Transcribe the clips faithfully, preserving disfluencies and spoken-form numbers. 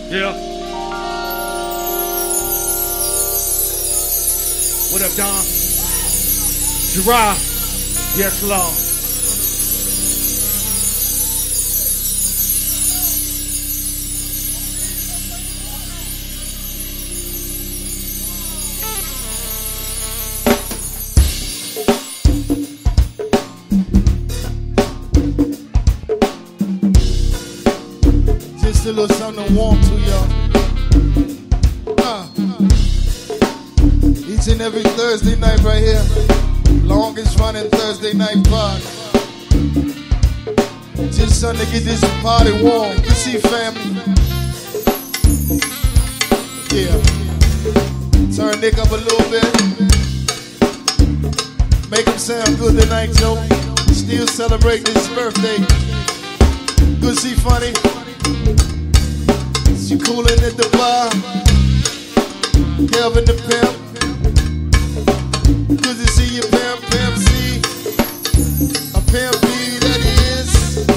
Yeah. What up, Don? Gerard. Yes, Lord. Just a little something warm to y'all. Uh, each and every Thursday night right here. Longest running Thursday night party. Just something to get this party warm. You see, family? Yeah. Turn Nick up a little bit. Make him sound good tonight, Joe. Still celebrating his birthday. Good, see, funny. You coolin' at the bar. Kelvin the pimp. Good to see you, Pimp, Pimp C. A Pimp B, that is.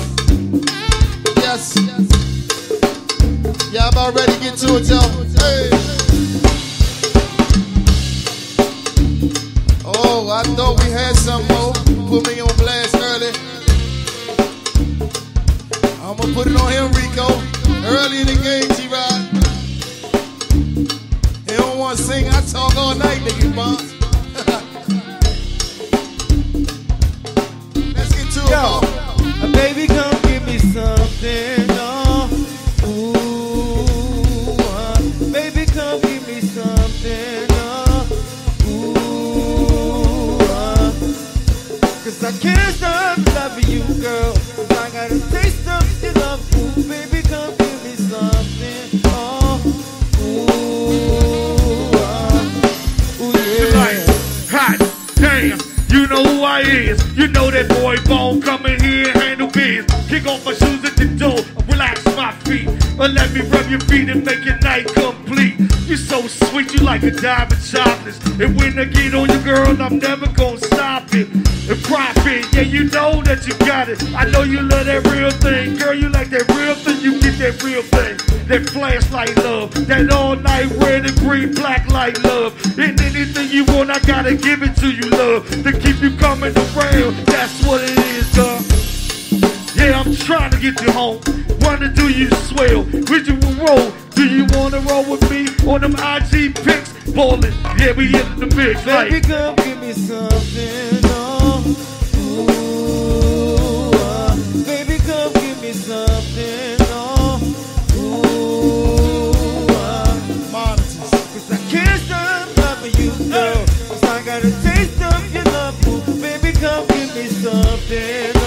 Yes. Yeah, I'm about ready to get to it, y'all. Hey. Oh, I thought we had some more. Put me on blast early. I'm gonna put it on him, Rico. Early in the game, G-Rod. He don't want to sing, I talk all night, nigga, boss. Yo, a baby, come give me something, oh, ooh, uh, baby, come give me something, oh, ooh, uh, cause I can't stop loving you, girl, cause I got a taste of your love, ooh, baby, come give me something, oh, ooh, uh, ooh, yeah. Like, hot damn. You know who I is. You know that boy Bone coming here and handle biz. Kick off my shoes at the door, relax my feet, or let me rub your feet and make your night complete. You so sweet, you like a diamond chocolate. And when I get on your girl, I'm never gonna stop it. And profit, yeah, you know that you got it. I know you love that real thing, girl. You like that real thing, you get that real thing. That flashlight love, that all night red and green black light love. And anything you want, I gotta give it to you, love. To keep you coming around, that's what it is, girl. Yeah, I'm trying to get you home. Wanna do you swell? Would you roll? Do you wanna roll with me on them I G pics? Ballin', yeah, we in the mix. Like, baby, come give me something, oh, ooh, uh, baby, come give me something, oh, ooh, uh, cause I can't stop loving you, girl, cause I got a taste of your love, ooh, baby, come give me something, oh,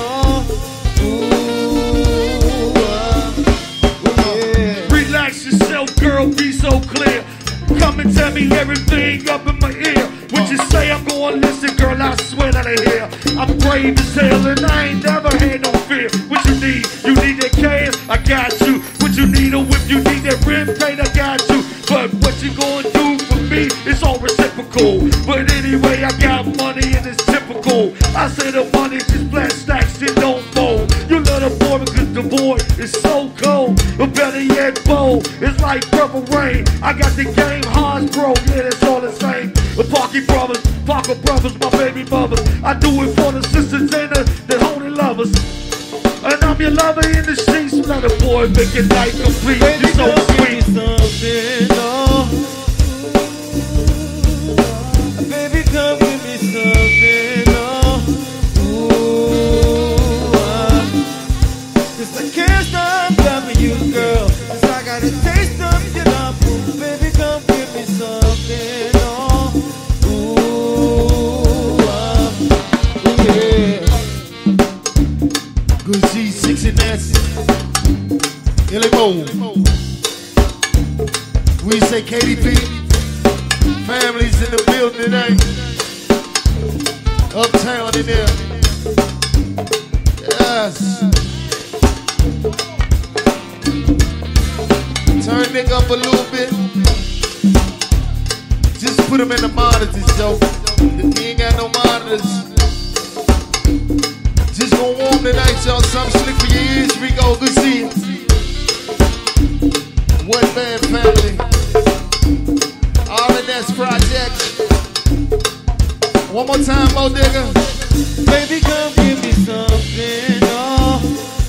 ooh, uh, yeah. Relax yourself, girl, be so clear. Come and tell me everything up in my ear. What you say, I'm gonna listen, girl, I swear that I hear. I'm brave as hell and I ain't never had no fear. What you need? You need that cash? I got you. What you need, or if you need that rent paid, I got you. But what you gonna do for me, it's all reciprocal. But anyway, I got money and it's typical. I say the money just flat stacks, it don't fold. You love the boy because the boy is so cold. But better yet, bold. It's like purple rain. I got the game hard, bro. Yeah, it's all the same. The Parky Brothers, Parker Brothers, my baby mothers. I do it for the sisters and the, the holy lovers. And I'm your lover in the streets. Let a boy make your night complete. Baby, You're so come sweet. give me something, oh, baby, come give me something, oh, ooh, uh, cause I can't stop loving you, girl, cause I got a taste of your love, ooh, baby, come give me something, oh, ooh, uh, ooh, yeah. Good G, six and S. Illy Mo. We say K D P. Families in the building tonight. Uptown in there. Yes. Turn Nick up a little bit. Just put him in the monitors, Joe. He ain't got no monitors. Just gonna warm tonight, y'all. Something slick for your ears. Rico, good see you. What, man? One more time, Mo Digger. Baby, come give me something. Oh,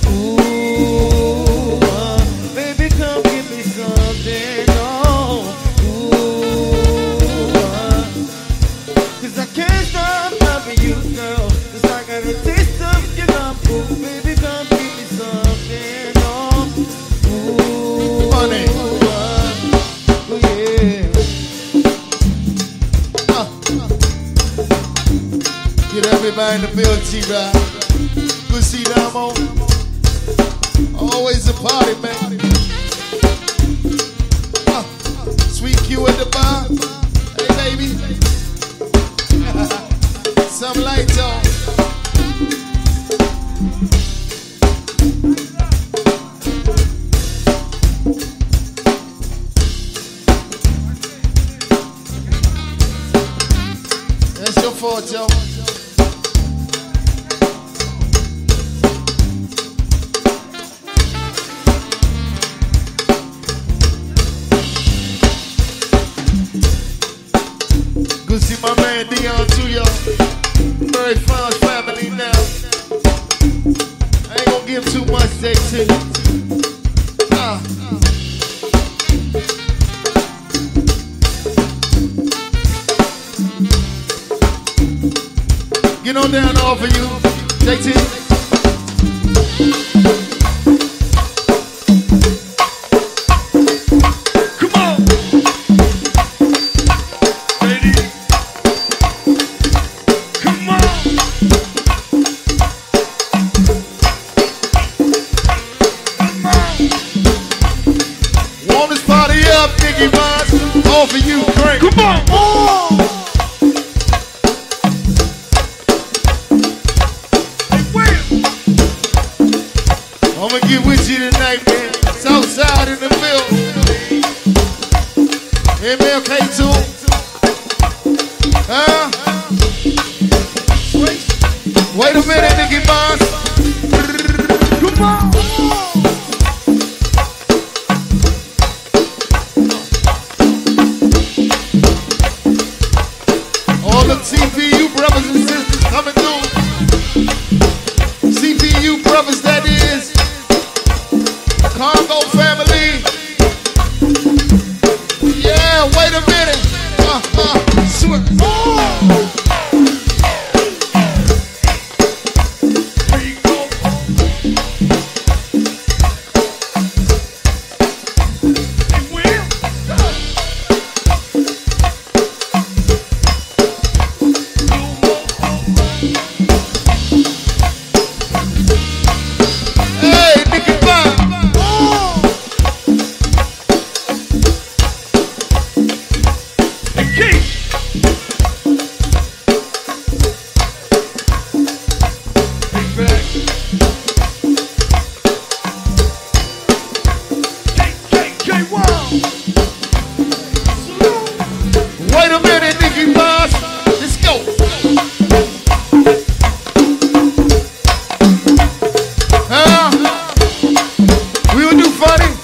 ooh, uh, baby, come give me something. Oh, ooh, uh, cause I can't stop loving you, girl. Cause I got a taste of your love. Ooh, baby, come give me something. Oh, ooh, Money. uh, ooh, yeah. Get everybody in the building, T-Rod. Good see Damo. Always a party, man. Uh, Sweet Q at the bar. Hey, baby. Some lights on. That's your fault, Joe. Good see my man Dion too, y'all. Very fine family now. I ain't gonna give too much, J T. Ah. Get on down off of you, J T. For you, Frank. Come on. Oh. I'm gonna get with you tonight, man. Southside in the building. M L K two. Huh? Wait a minute, Nicky Boss. Come on. C P U brothers and sisters coming through. C P U brothers, that is. Congo family. Yeah, wait a minute. Uh, uh, swear. Oh. Wait a minute, Nicky Boss. Let's go. Huh? We will do funny.